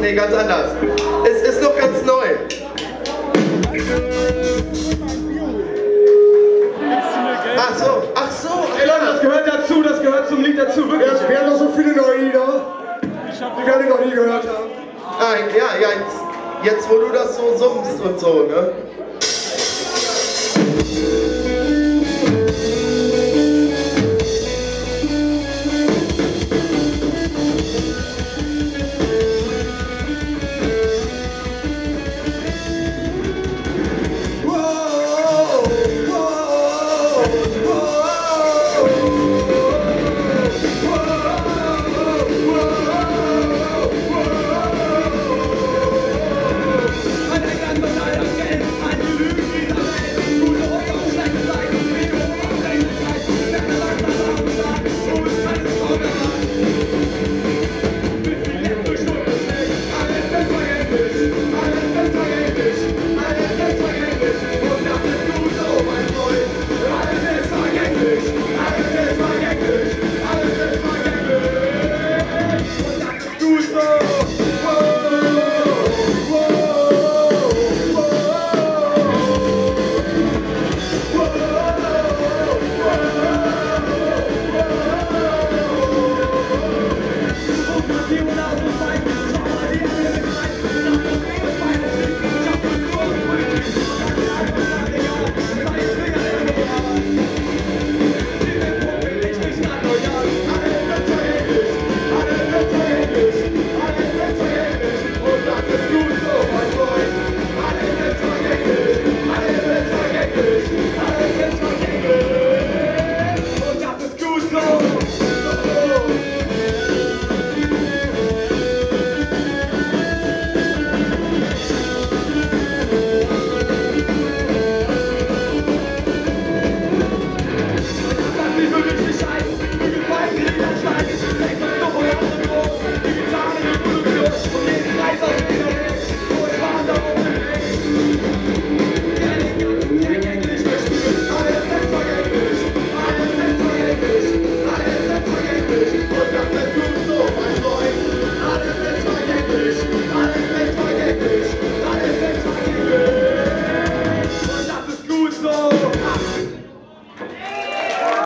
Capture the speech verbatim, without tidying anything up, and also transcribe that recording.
Nee, ganz anders. Es ist noch ganz neu. Ach so, ach so. Ey Leute, das gehört dazu, das gehört zum Lied dazu, wirklich. Ja, wir haben noch so viele neue Lieder, die wir alle noch nie gehört haben. Ah, ja, ja, jetzt, jetzt wo du das so summst und so, ne?